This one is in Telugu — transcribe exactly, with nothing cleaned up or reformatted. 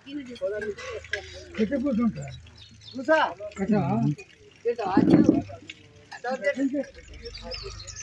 कितने कुछ होता है दूसरा अच्छा ये तो आज